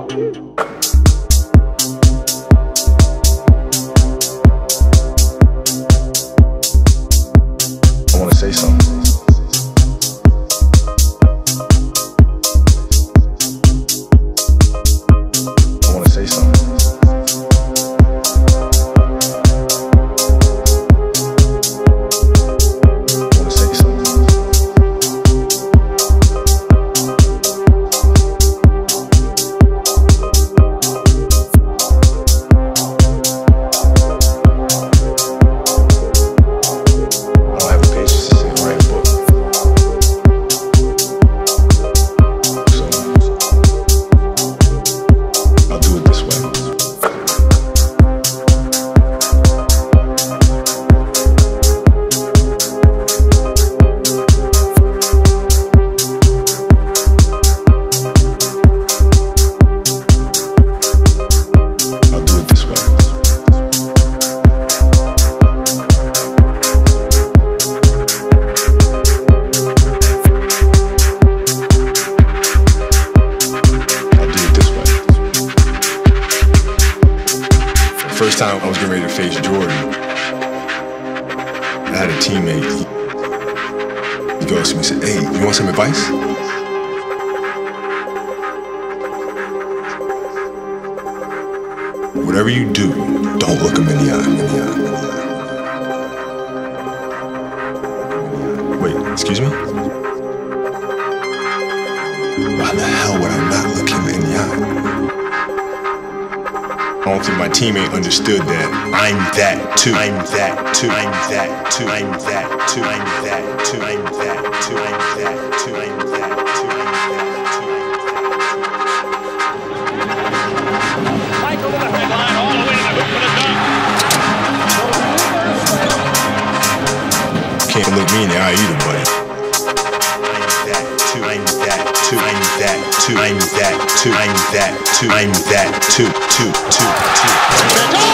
I wanna say something. I wanna say something. First time I was getting ready to face Jordan, I had a teammate. He goes to me and said, "Hey, you want some advice?" Whatever you do, don't look him in the eye. Wait, excuse me? Why the hell would I not look him in the eye? I don't think my teammate understood that I'm that too. I'm that too. I'm that too. I'm that too. I'm that too. I'm that too. I'm that too. I'm that too. I'm that too. Michael to the headline, all the way to the hoop for the dunk. Can't look me in the eye either, buddy. I'm that too. I'm that too. I'm that too. I'm that too. I'm that too.